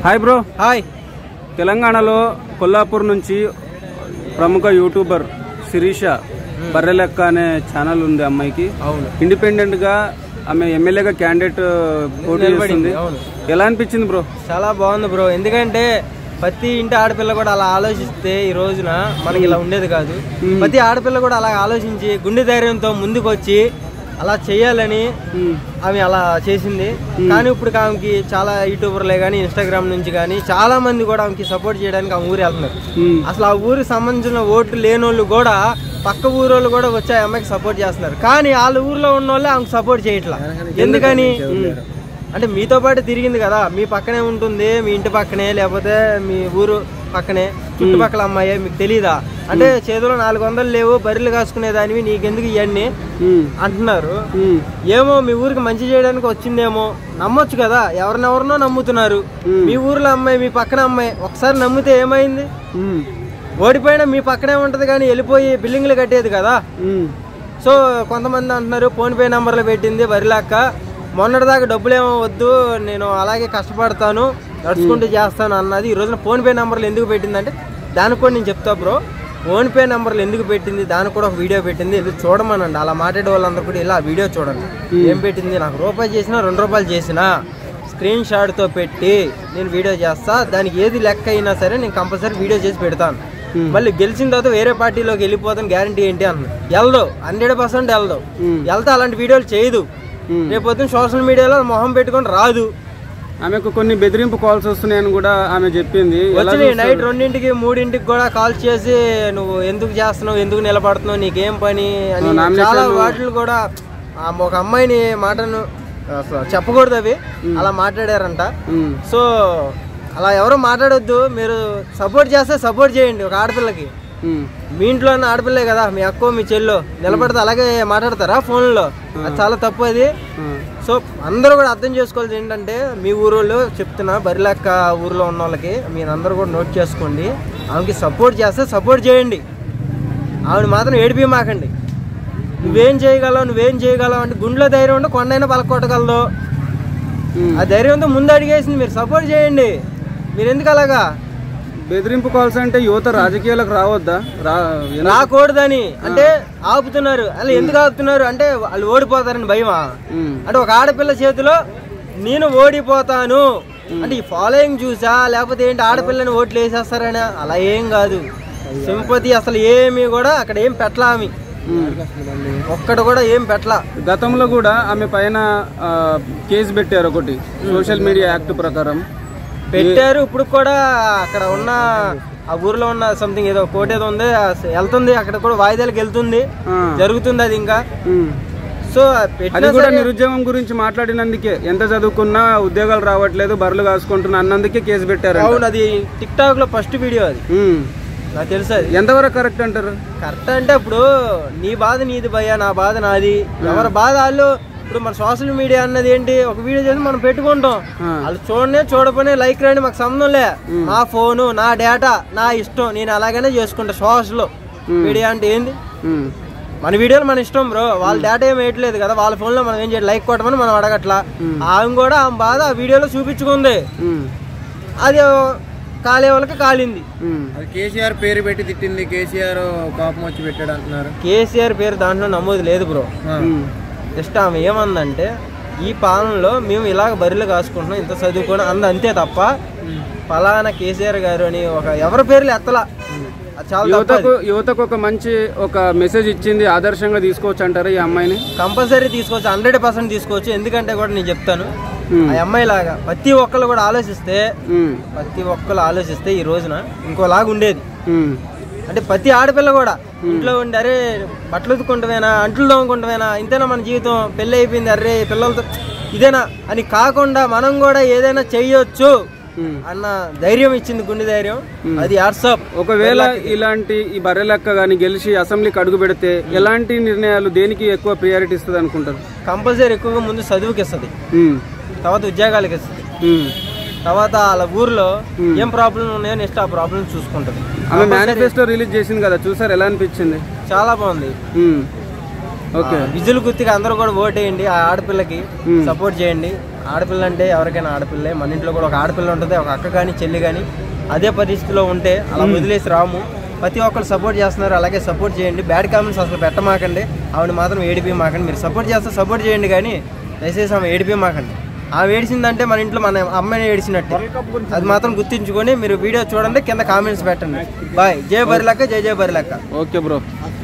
Hi bro. Hi. తెలంగాణలో కొల్లాపూర్ నుంచి ప్రముఖ యూట్యూబర్ శిరీష బర్రెలెక్క అనే ఛానల్ ఉంది అమ్మాయికి. ఇండిపెండెంట్ గా ఆమె ఎమ్మెల్యేగా క్యాండిడేట్ పోటీ చేస్తుంది. ఎలా అనిపించింది బ్రో? చాలా బాగుంది బ్రో. ఎందుకంటే ప్రతి ఇంటి ఆడపిల్ల కూడా అలా ఆలోచిస్తే ఈ రోజున మనకి ఇలా ఉండేది కాదు. ప్రతి ఆడపిల్ల కూడా అలా ఆలోచించి గుండె ధైర్యంతో ముందుకు వచ్చి అలా చేయాలని ఆమె అలా చేసింది. కానీ ఇప్పుడు ఆమెకి చాలా యూట్యూబర్లే కానీ ఇన్స్టాగ్రామ్ నుంచి కానీ చాలా మంది కూడా ఆమెకి సపోర్ట్ చేయడానికి ఆమె ఊరు వెళ్తున్నారు. అసలు ఆ ఊరికి సంబంధించిన ఓట్లు లేనోళ్ళు కూడా పక్క ఊరోళ్ళు కూడా వచ్చి ఆ అమ్మాయికి సపోర్ట్ చేస్తున్నారు. కానీ వాళ్ళ ఊర్లో ఉన్న వాళ్ళే ఆమెకు సపోర్ట్ చేయట్లా. ఎందుకని అంటే మీతో పాటు తిరిగింది కదా, మీ పక్కనే ఉంటుంది, మీ ఇంటి పక్కనే లేకపోతే మీ ఊరు పక్కనే చుట్టుపక్కల అమ్మాయి, మీకు తెలీదా? అంటే చేతిలో 400 లేవు, బర్రెలు కాసుకునేదానివి, నీకెందుకు ఇవన్నీ అంటున్నారు. ఏమో మీ ఊరికి మంచి చేయడానికి వచ్చిందేమో, నమ్మొచ్చు కదా. ఎవరినెవరినో నమ్ముతున్నారు. మీ ఊర్లో అమ్మాయి, మీ పక్కన అమ్మాయి ఒకసారి నమ్మితే ఏమైంది? ఓడిపోయినా మీ పక్కనే ఉంటది కానీ వెళ్ళిపోయి బిల్డింగ్లు కట్టేది కదా. సో కొంతమంది అంటున్నారు ఫోన్ పే నంబర్లు పెట్టింది బరిలాక్క, మొన్నటిదాకా డబ్బులేమో వద్దు, నేను అలాగే కష్టపడతాను, నడుచుకుంటూ చేస్తాను అన్నది. ఈ రోజున ఫోన్ పే నంబర్లు ఎందుకు పెట్టిందంటే దానికి కూడా నేను చెప్తా బ్రో. ఫోన్ పే నంబర్లు ఎందుకు పెట్టింది దానికి కూడా ఒక వీడియో పెట్టింది. ఇది చూడమనండి. అలా మాట్లాడే వాళ్ళందరూ కూడా ఇలా వీడియో చూడండి. ఏం పెట్టింది? నాకు రూపాయి చేసినా 2 రూపాయలు చేసినా స్క్రీన్ షాట్తో పెట్టి నేను వీడియో చేస్తా, దానికి ఏది లెక్క అయినా సరే నేను కంపల్సరీ వీడియో చేసి పెడతాను. మళ్ళీ గెలిచిన తర్వాత వేరే పార్టీలోకి వెళ్ళిపోతాను గ్యారంటీ ఏంటి అన్న. వెళ్దావు 100% వెళ్దావు. వెళ్తే అలాంటి వీడియోలు చేయదు. రేపొద్దున సోషల్ మీడియాలో మొహం పెట్టుకొని రాదు. ఆమెకు కొన్ని బెదిరింపు కాల్స్ వస్తున్నాయని కూడా ఆమె చెప్పింది. వచ్చినాయి నైట్ 2ంటికి 3ంటికి కూడా కాల్ చేసి నువ్వు ఎందుకు చేస్తున్నావు, ఎందుకు నిలబడుతున్నావు, నీకేం పని అని చాలా వాటిలు కూడా ఒక అమ్మాయిని మాటను చెప్పకూడదు అవి అలా మాట్లాడారంట. సో అలా ఎవరో మాట్లాడొద్దు. మీరు సపోర్ట్ చేస్తే సపోర్ట్ చేయండి. ఒక ఆడపిల్లకి మీ ఇంట్లో ఉన్న ఆడపిల్లే కదా, మీ అక్కో మీ చెల్లో నిలబడితే అలాగే మాట్లాడతారా ఫోన్లో? అది చాలా తప్పు అది. సో అందరూ కూడా అర్థం చేసుకోవాల్సి ఏంటంటే, మీ ఊరోళ్ళు చెప్తున్నా, బరిలెక్క ఊర్లో ఉన్న వాళ్ళకి మీరందరూ కూడా నోట్ చేసుకోండి. ఆమెకి సపోర్ట్ చేస్తే సపోర్ట్ చేయండి. ఆమెను మాత్రం ఏడిపి మాకండి. నువ్వేం చేయగలవు అంటే గుండెలో ధైర్యం ఉంటే కొండైనా పలకొట్టగలదు. ఆ ధైర్యంతో ముందు అడిగేసింది. మీరు సపోర్ట్ చేయండి. మీరు ఎందుకు అలాగా బెదిరింపు కాల్స్? అంటే యువత రాజకీయాలకు రావద్దా? రాకూడదని అంటే ఆపుతున్నారు. అలా ఎందుకు ఆపుతున్నారు అంటే వాళ్ళు ఓడిపోతారని భయమా? అంటే ఒక ఆడపిల్ల చేతిలో నేను ఓడిపోతాను అంటే ఈ ఫాలోయింగ్ చూసా లేకపోతే ఏంటి ఆడపిల్లని ఓట్లు వేసేస్తారని? అలా ఏం కాదు. సింపతి అసలు ఏమి కూడా అక్కడ ఏం పెట్టలా. ఆమె ఒక్కటి కూడా ఏం పెట్టలా. గతంలో కూడా ఆమె పైన కేసు పెట్టారు, ఒకటి సోషల్ మీడియా యాక్ట్ ప్రకారం పెట్టారు. ఇప్పుడు కూడా అక్కడ ఉన్న ఆ ఊర్లో ఉన్న సంథింగ్ ఏదో కోర్టు ఏదో ఉంది, వెళ్తుంది. అక్కడ కూడా వాయిదాలకు వెళ్తుంది, జరుగుతుంది అది ఇంకా. సో అది కూడా నిరుద్యోగం గురించి మాట్లాడినందుకే, ఎంత చదువుకున్నా ఉద్యోగాలు రావట్లేదు, బర్రెలు కాసుకుంటున్నా అన్నందుకే కేసు పెట్టారు. అవును, అది టిక్టాక్ లో ఫస్ట్ వీడియో అది. నాకు తెలుసు. అది ఎంతవరకు కరెక్ట్ అంటారు? కరెక్ట్ అంటే ఇప్పుడు నీ బాధ నీది భయ్యా, నా బాధ నాది. ఎవరి బాధ వాళ్ళు. ఇప్పుడు మన సోషల్ మీడియా అన్నది ఏంటి, ఒక వీడియో చేసి మనం పెట్టుకుంటాం. వాళ్ళు చూడపోయినా లైక్ రండి, మాకు సంబంధం లే. నా ఫోను, నా డేటా, నా ఇష్టం, నేను అలాగనే చేసుకుంటా. సోషల్ మీడియా అంటే ఏంది? మన వీడియోలు మన ఇష్టం బ్రో. వాళ్ళ డేటా ఏం వేయట్లేదు కదా, వాళ్ళ ఫోన్ లో మనం ఏం చేయాలి, లైక్ కొట్టమని మనం అడగట్లా. ఆమె కూడా ఆమె బాధ ఆ వీడియోలో చూపించుకుంది. అది కాలే వాళ్ళకి కాలింది. కేసీఆర్ పేరు పెట్టి తిట్టింది, కేసీఆర్ కోపం వచ్చి పెట్టాడు అంటున్నారు. కేసీఆర్ పేరు దాంట్లో నమోదు లేదు బ్రో. జస్ట్ ఆమె ఏమందంటే, ఈ పాలనలో మేము ఇలాగ బర్రెలు కాసుకుంటున్నాం, ఇంత చదువుకొని అంతే తప్ప ఫలానా కేసీఆర్ గారు అని ఒక ఎవరి పేర్లు ఎత్తలా. యువతకు ఒక మంచి ఒక మెసేజ్ ఇచ్చింది, ఆదర్శంగా తీసుకోవచ్చు అంటారు ఈ అమ్మాయిని? కంపల్సరీ తీసుకోవచ్చు, 100% తీసుకోవచ్చు. ఎందుకంటే కూడా నేను చెప్తాను, ఆ అమ్మాయి లాగా ప్రతి ఒక్కళ్ళు కూడా ఆలోచిస్తే ఈ రోజున ఇంకోలాగా ఉండేది. అంటే ప్రతి ఆడపిల్ల కూడా ఇంట్లో ఉండి అరే బట్టలు ఉతుక్కుంటవేనా, అంట్లు తోముకుంటవేనా, ఇంతేనా మన జీవితం, పెళ్ళి అయిపోయింది, అరే పిల్లలతో ఇదేనా అని కాకుండా మనం కూడా ఏదైనా చెయ్యొచ్చు అన్న ధైర్యం ఇచ్చింది, గుండె ధైర్యం. అది వాట్సాప్. ఒకవేళ ఇలాంటి ఈ బర్రెలెక్క కానీ గెలిచి అసెంబ్లీకి అడుగు పెడితే ఎలాంటి నిర్ణయాలు, దేనికి ఎక్కువ ప్రియారిటీ ఇస్తుంది అనుకుంటారు? కంపల్సరీ ఎక్కువగా ముందు చదువుకి ఇస్తుంది, తర్వాత ఉద్యోగాలకి ఇస్తుంది, తర్వాత వాళ్ళ ఊర్లో ఏం ప్రాబ్లం ఉన్నాయో నెక్స్ట్ ఆ ప్రాబ్లం చూసుకుంటది. ఆమె మేనిఫెస్టో రిలీజ్ చేసింది కదా, చూసారు? ఎలా అనిపించింది? చాలా బాగుంది. ఓకే, విజులు గుర్తిగా అందరూ కూడా ఓటేయండి, ఆ ఆడపిల్లకి సపోర్ట్ చేయండి. ఆడపిల్ల అంటే ఎవరికైనా ఆడపిల్లే. మన ఇంట్లో కూడా ఒక ఆడపిల్ల ఉంటుంది, ఒక అక్క కానీ చెల్లి కానీ అదే పరిస్థితిలో ఉంటే అలా వదిలేసి రాము. ప్రతి ఒక్కరు సపోర్ట్ చేస్తున్నారు, అలాగే సపోర్ట్ చేయండి. బ్యాడ్ కామెంట్స్ అసలు పెట్టమాకండి, ఆవిడ మాత్రం ఏడిపిమాకండి. మీరు సపోర్ట్ చేస్తే సపోర్ట్ చేయండి, కానీ దయచేసి ఆమె ఏడిపిమాకండి. ఆమె ఏడిసిందంటే మన ఇంట్లో మన అమ్మాయిని ఏడిసినట్టు, అది మాత్రం గుర్తుంచుకొని మీరు వీడియో చూడండి, కింద కామెంట్స్ పెట్టండి. బాయ్. జై బరిలక్క, జై జై బరిలక్క. Okay bro.